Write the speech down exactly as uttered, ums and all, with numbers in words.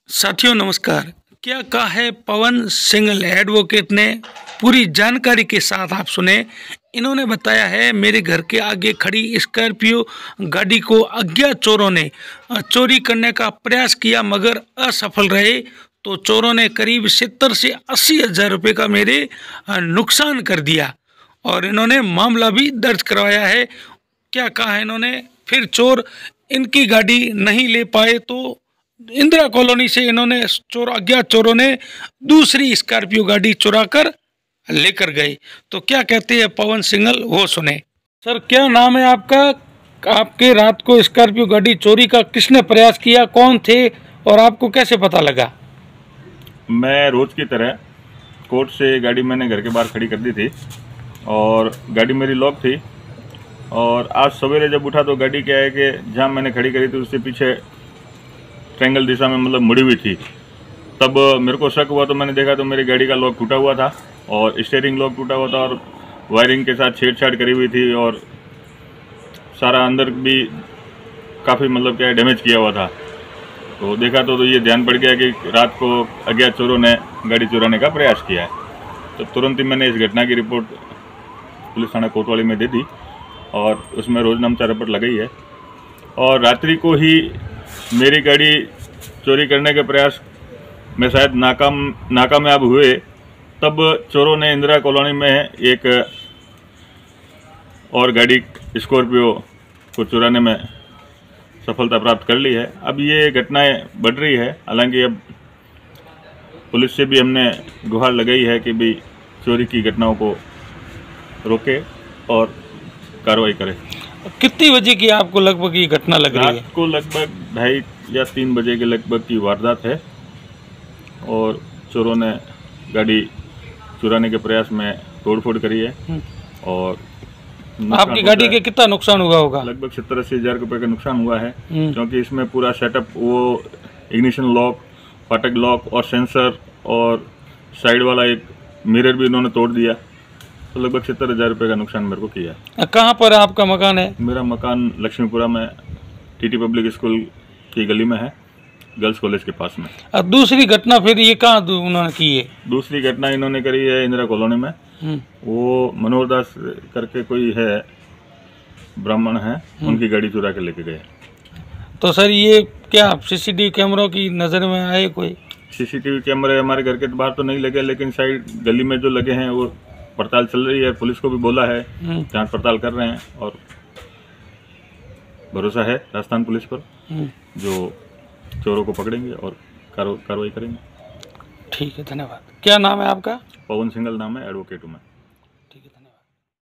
साथियों नमस्कार। क्या कहा है पवन सिंघल एडवोकेट ने, पूरी जानकारी के साथ आप सुने। इन्होंने बताया है मेरे घर के आगे खड़ी स्कॉर्पियो गाड़ी को अज्ञात चोरों ने चोरी करने का प्रयास किया मगर असफल रहे, तो चोरों ने करीब सत्तर से अस्सी हजार रुपये का मेरे नुकसान कर दिया और इन्होंने मामला भी दर्ज करवाया है। क्या कहा है इन्होंने, फिर चोर इनकी गाड़ी नहीं ले पाए तो इंदिरा कॉलोनी से इन्होंने चोर अज्ञात चोरों ने दूसरी स्कॉर्पियो गाड़ी चुरा कर लेकर गए। तो क्या कहते हैं पवन सिंघल, वो सुने। सर क्या नाम है आपका? आपके रात को स्कॉर्पियो गाड़ी चोरी का किसने प्रयास किया, कौन थे और आपको कैसे पता लगा? मैं रोज की तरह कोर्ट से गाड़ी मैंने घर के बाहर खड़ी कर दी थी और गाड़ी मेरी लॉक थी। और आज सवेरे जब उठा तो गाड़ी क्या है कि जहाँ मैंने खड़ी करी थी उससे पीछे ट्रायंगल दिशा में मतलब मुड़ी हुई थी। तब मेरे को शक हुआ तो मैंने देखा तो मेरी गाड़ी का लॉक टूटा हुआ था और स्टीयरिंग लॉक टूटा हुआ था और वायरिंग के साथ छेड़छाड़ करी हुई थी और सारा अंदर भी काफ़ी मतलब क्या डैमेज किया हुआ था। तो देखा तो, तो ये ध्यान पड़ गया कि रात को अज्ञात चोरों ने गाड़ी चुराने का प्रयास किया है। तो तुरंत ही मैंने इस घटना की रिपोर्ट पुलिस थाना कोतवाली में दे दी और उसमें रोजनामचा रिपोर्ट लगाई है। और रात्रि को ही मेरी गाड़ी चोरी करने के प्रयास में शायद नाकाम नाकामयाब हुए, तब चोरों ने इंदिरा कॉलोनी में एक और गाड़ी स्कॉर्पियो को चुराने में सफलता प्राप्त कर ली है। अब ये घटनाएं बढ़ रही है, हालांकि अब पुलिस से भी हमने गुहार लगाई है कि भी चोरी की घटनाओं को रोके और कार्रवाई करे। कितनी बजे की आपको लगभग ये घटना लग रही है? रात को लगभग ढाई या तीन बजे के लगभग की वारदात है और चोरों ने गाड़ी चुराने के प्रयास में तोड़फोड़ करी है। और आपकी गाड़ी के कितना नुकसान हुआ होगा? लगभग सत्तर अस्सी हजार रुपये का नुकसान हुआ है, क्योंकि इसमें पूरा सेटअप, वो इग्निशन लॉक, फाटक लॉक और सेंसर और साइड वाला एक मिरर भी इन्होंने तोड़ दिया। तो लगभग सत्तर हजार रुपये का नुकसान मेरे को किया है। कहाँ पर आपका मकान है? मेरा मकान लक्ष्मीपुरा में टीटी पब्लिक स्कूल की गली में है, गर्ल्स कॉलेज के पास में। और दूसरी घटना फिर ये कहाँ उन्होंने की है? दूसरी घटना इन्होंने करी है इंदिरा कॉलोनी में। वो मनोहर दास करके कोई है, ब्राह्मण है, उनकी गाड़ी चुरा के लेके गए। तो सर ये क्या सीसीटीवी कैमरों की नज़र में आए? कोई सीसीटीवी कैमरे हमारे घर के बाहर तो नहीं लगे, लेकिन साइड गली में जो लगे हैं वो पड़ताल चल रही है। पुलिस को भी बोला है, जांच पड़ताल कर रहे हैं और भरोसा है राजस्थान पुलिस पर, जो चोरों को पकड़ेंगे और कार्रवाई करेंगे। ठीक है, धन्यवाद। क्या नाम है आपका? पवन सिंघल नाम है, एडवोकेट हूँ मैं। ठीक है।